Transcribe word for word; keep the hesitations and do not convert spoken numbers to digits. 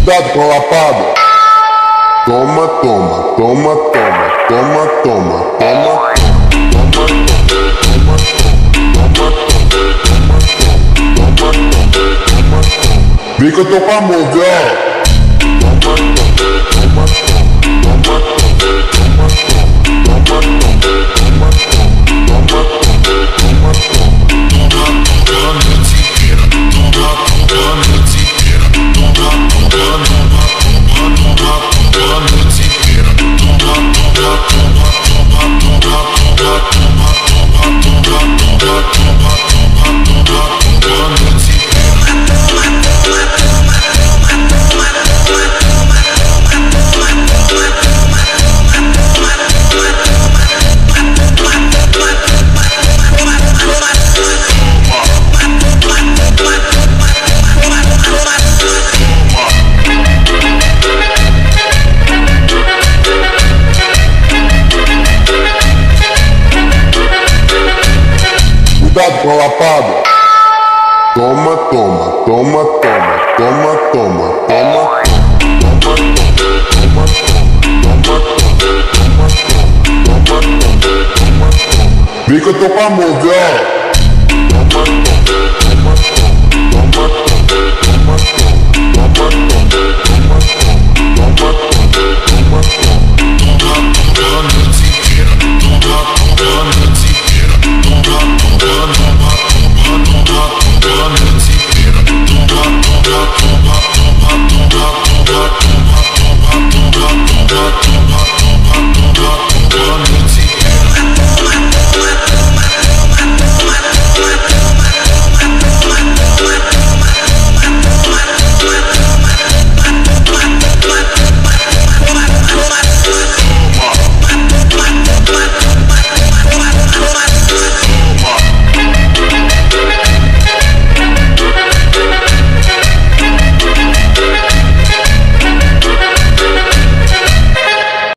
Cuidado com a lapada. Toma, toma, toma, toma, toma, toma, toma, toma, toma, vem que eu tô com amor, viu? Cuidado com a lapada. Toma, toma, toma, toma, toma, toma, toma, toma, toma, toma, vem que eu tô com amor, viu?